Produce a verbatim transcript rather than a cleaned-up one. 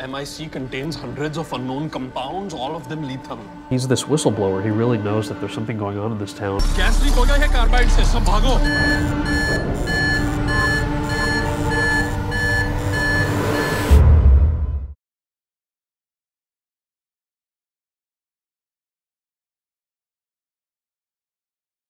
M I C contains hundreds of unknown compounds, all of them lethal. He's this whistleblower. He really knows that there's something going on in this town. Gas leak ho gaya hai carbide se, sab bhago.